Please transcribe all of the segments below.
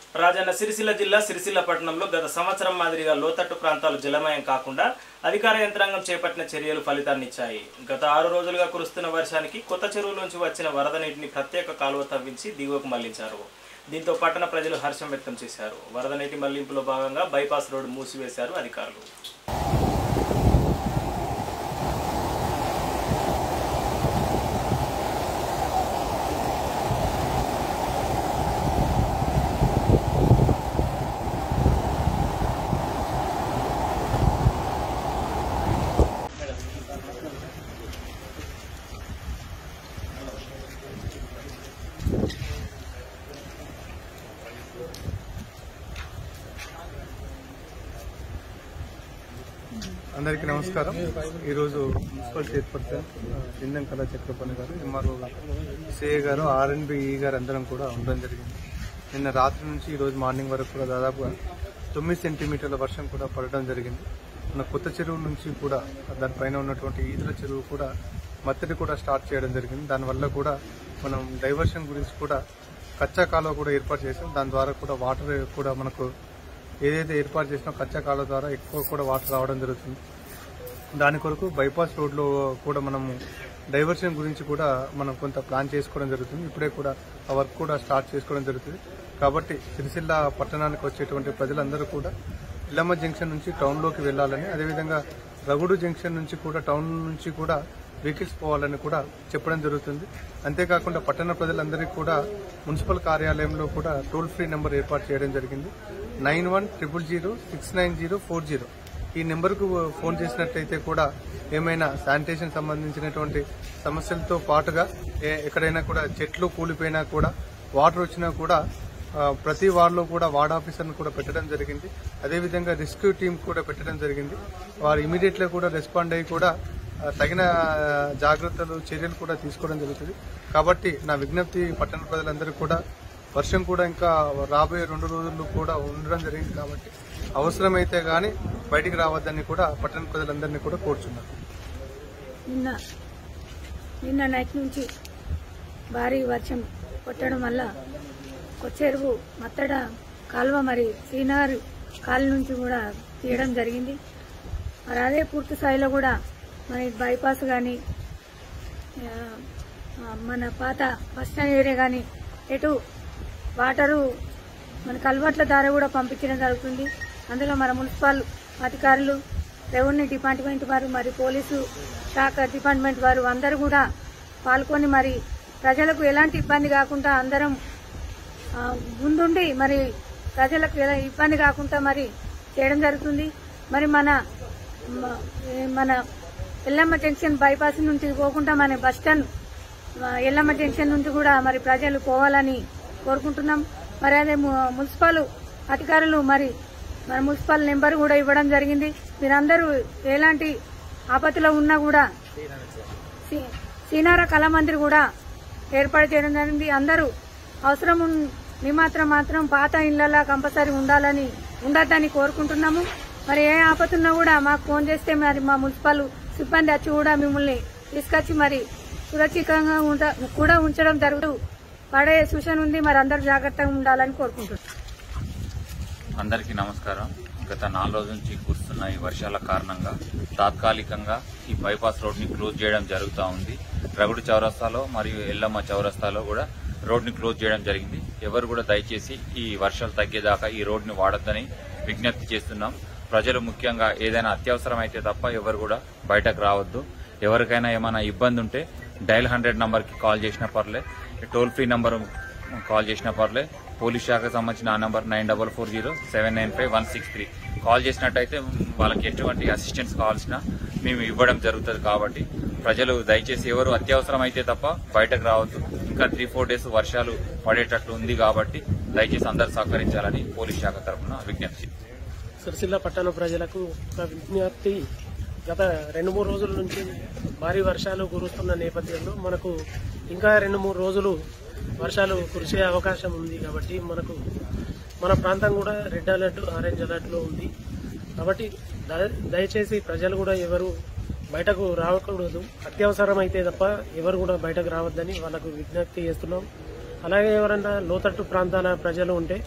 రాజన్న సిరిసిల్ల జిల్లా సిరిసిల్ల పట్టణంలో గత సంవత్సరం మాదిరిగా లోతట్టు ప్రాంతాలు జలమయం కాకుండా అధికార యంత్రాంగం చేపట్టిన చర్యలు ఫలితాన్నిచ్చాయి. గత 6 రోజులుగా కురుస్తున్న వర్షానికి కొత్త చెరువులోంచి వచ్చిన వరద నీటిని ప్రత్యేక కాలువ తవ్వించి దిగువకు మళ్లించారు. దీంతో పట్టణ ప్రజలు హర్షం వ్యక్తం చేశారు. వరద నీటి మళ్లింపులో భాగంగా బైపాస్ రోడ్డు మూసివేశారు అధికారులు. అందరికీ నమస్కారం. ఈరోజు మున్సిపల్ చైర్పర్సన్ చిందం కళా చక్రపాణి గారు, ఎంఆర్ఓ గారు, సిఐ గారు, ఆర్ఎన్బి గారు అందరం కూడా ఉండడం జరిగింది. నిన్న రాత్రి నుంచి ఈరోజు మార్నింగ్ వరకు కూడా దాదాపుగా 9 సెంటీమీటర్ల వర్షం కూడా పడడం జరిగింది. మన కొత్త చెరువు నుంచి కూడా దానిపైన ఉన్నటువంటి ఈదుల చెరువు కూడా మత్తడి కూడా స్టార్ట్ చేయడం జరిగింది. దానివల్ల కూడా మనం డైవర్షన్ గురించి కూడా కచ్చా కాలువ కూడా ఏర్పాటు చేసాం. దాని ద్వారా కూడా వాటర్ కూడా మనకు ఏదైతే ఏర్పాటు చేసినా కచ్చా కాలువ ద్వారా ఎక్కువ కూడా వాటర్ రావడం జరుగుతుంది. దాని కొరకు బైపాస్ రోడ్లో కూడా మనము డైవర్షన్ గురించి కూడా మనం కొంత ప్లాన్ చేసుకోవడం జరుగుతుంది. ఇప్పుడే కూడా ఆ వర్క్ కూడా స్టార్ట్ చేసుకోవడం జరుగుతుంది. కాబట్టి సిరిసిల్ల పట్టణానికి వచ్చేటువంటి ప్రజలందరూ కూడా ఇల్లమ్మ జంక్షన్ నుంచి టౌన్లోకి వెళ్లాలని, అదేవిధంగా రగుడు జంక్షన్ నుంచి కూడా టౌన్ నుంచి కూడా వెహికల్స్ పోవాలని కూడా చెప్పడం జరుగుతుంది. అంతేకాకుండా పట్టణ ప్రజలందరికీ కూడా మున్సిపల్ కార్యాలయంలో కూడా టోల్ ఫ్రీ నెంబర్ ఏర్పాటు చేయడం జరిగింది. 9100069040 ఈ నెంబర్కు ఫోన్ చేసినట్లయితే కూడా ఏమైనా శానిటేషన్ సంబంధించినటువంటి సమస్యలతో పాటుగా ఎక్కడైనా కూడా చెట్లు కూలిపోయినా కూడా వాటర్ వచ్చినా కూడా ప్రతి వార్డులో కూడా వార్డ్ ఆఫీసర్ను కూడా పెట్టడం జరిగింది. అదేవిధంగా రెస్క్యూ టీం కూడా పెట్టడం జరిగింది. వారు ఇమీడియట్గా కూడా రెస్పాండ్ అయ్యి కూడా తగిన జాగ్రత్తలు చర్యలు కూడా తీసుకోవడం జరుగుతుంది. కాబట్టి నా విజ్ఞప్తి పట్టణ ప్రజలందరికీ కూడా వర్షం కూడా ఇంకా రాబోయే 2 రోజులు కూడా ఉండడం జరిగింది. కాబట్టి అవసరమైతే గానీ బయటికి రావద్దని కూడా పట్టణ ప్రజలందరినీ కూడా కోరుచున్నారు. నిన్న నైట్ నుంచి భారీ వర్షం కొట్టడం వల్ల కొచ్చెరువు మత్తడ కాలువ మరి సీనార్ కాలు నుంచి కూడా తీయడం జరిగింది. మరి అదే పూర్తి స్థాయిలో కూడా మరి బైపాస్ కానీ మన పాత బస్టాండ్ ఏరియా కానీ ఎటు వాటరు మన కల్వర్ట్ల ద్వారా కూడా పంపించడం జరుగుతుంది. అందులో మన మున్సిపల్ అధికారులు, రెవెన్యూ డిపార్ట్మెంట్ వారు, మరి పోలీసు శాఖ డిపార్ట్మెంట్ వారు అందరూ కూడా పాల్గొని మరి ప్రజలకు ఎలాంటి ఇబ్బంది కాకుండా అందరం ముందుండి మరి ప్రజలకు ఇబ్బంది కాకుండా మరి చేయడం జరుగుతుంది. మరి మన ఎల్లమ్మ జంక్షన్ బైపాస్ నుంచి పోకుండా మన బస్టాండ్ ఎల్లమ్మ జంక్షన్ నుంచి కూడా మరి ప్రజలు పోవాలని కోరుకుంటున్నాం. మరి అదే మున్సిపల్ అధికారులు మరి మన మున్సిపల్ నెంబర్ కూడా ఇవ్వడం జరిగింది. మీరందరూ ఎలాంటి ఆపత్తిలో ఉన్నా కూడా సీనార కళామందిర్ కూడా ఏర్పాటు చేయడం జరిగింది. అందరూ అవసరం మాత్రం పాత ఇళ్లలో కంపల్సరీ ఉండద్దని కోరుకుంటున్నాము. మరి ఏ ఆపత్తున్నా కూడా మాకు ఫోన్ చేస్తే మరి మా మున్సిపల్ సిబ్బంది వచ్చి కూడా మిమ్మల్ని తీసుకొచ్చి మరి సురక్షితంగా కూడా ఉంచడం జరుగుతూ పడే సూచన ఉంది. మరి అందరూ జాగ్రత్తగా ఉండాలని కోరుకుంటున్నాం. అందరికీ నమస్కారం. గత 4 రోజుల నుంచి కురుస్తున్న ఈ వర్షాల కారణంగా తాత్కాలికంగా ఈ బైపాస్ రోడ్ ని క్లోజ్ చేయడం జరుగుతూ ఉంది. రగుడు చౌరస్తాలో మరియు ఎల్లమ్మ చౌరస్తాలో కూడా రోడ్ ని క్లోజ్ చేయడం జరిగింది. ఎవరు కూడా దయచేసి ఈ వర్షాలు తగ్గేదాకా ఈ రోడ్ ని వాడొద్దని విజ్ఞప్తి చేస్తున్నాం. ప్రజలు ముఖ్యంగా ఏదైనా అత్యవసరం అయితే తప్ప ఎవరు కూడా బయటకు రావద్దు. ఎవరికైనా ఏమైనా ఇబ్బంది ఉంటే డయల్ 100 నంబర్కి కాల్ చేసినా పర్లే, టోల్ ఫ్రీ నంబర్ కాల్ చేసినా పర్లే. పోలీస్ శాఖకు సంబంధించిన ఆ నంబర్ 9440795163 కాల్ చేసినట్టయితే వాళ్ళకి ఎటువంటి అసిస్టెన్స్ కావాల్సిన మేము ఇవ్వడం జరుగుతుంది. కాబట్టి ప్రజలు దయచేసి ఎవరు అత్యవసరం అయితే తప్ప బయటకు రావద్దు. ఇంకా 3-4 డేస్ వర్షాలు పడేటట్లు ఉంది కాబట్టి దయచేసి అందరూ సహకరించాలని పోలీస్ శాఖ తరఫున విజ్ఞప్తి. సిరిసిల్ల పట్టణ ప్రజలకు ఒక విజ్ఞప్తి. గత 2-3 రోజుల నుంచి భారీ వర్షాలు కురుస్తున్న నేపథ్యంలో మనకు ఇంకా 2-3 రోజులు వర్షాలు కురిసే అవకాశం ఉంది. కాబట్టి మన ప్రాంతం కూడా రెడ్ అలర్ట్, ఆరెంజ్ అలర్ట్ లో ఉంది. కాబట్టి దయచేసి ప్రజలు కూడా ఎవరు బయటకు రాకూడదు. అత్యవసరం అయితే తప్ప ఎవరు కూడా బయటకు రావద్దని వాళ్ళకు విజ్ఞప్తి చేస్తున్నాం. అలాగే ఎవరైనా లోతట్టు ప్రాంతాల ప్రజలు ఉంటే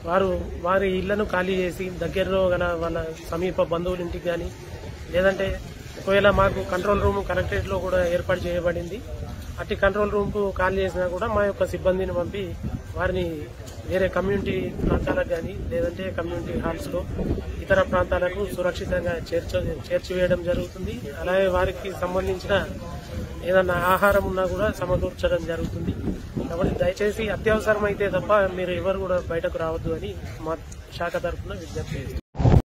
వారి ఇళ్లను ఖాళీ చేసి దగ్గరలో గల వాళ్ళ సమీప బంధువుల ఇంటికి కానీ లేదంటే ఒకవేళ మాకు కంట్రోల్ రూమ్ కలెక్టరేట్ లో కూడా ఏర్పాటు చేయబడింది. అట్టి కంట్రోల్ రూమ్ కు కాల్ చేసినా కూడా మా యొక్క సిబ్బందిని పంపి వారిని వేరే కమ్యూనిటీ ప్రాంతాలకు కానీ లేదంటే కమ్యూనిటీ హాల్స్ లో ఇతర ప్రాంతాలకు సురక్షితంగా చేర్చివేయడం జరుగుతుంది. అలాగే వారికి సంబంధించిన ఏదన్నా ఆహారం ఉన్నా కూడా సమకూర్చడం జరుగుతుంది. కాబట్టి దయచేసి అత్యవసరం అయితే తప్ప మీరు ఎవరు కూడా బయటకు రావద్దు అని మా శాఖ తరఫున విజ్ఞప్తి చేస్తున్నాం.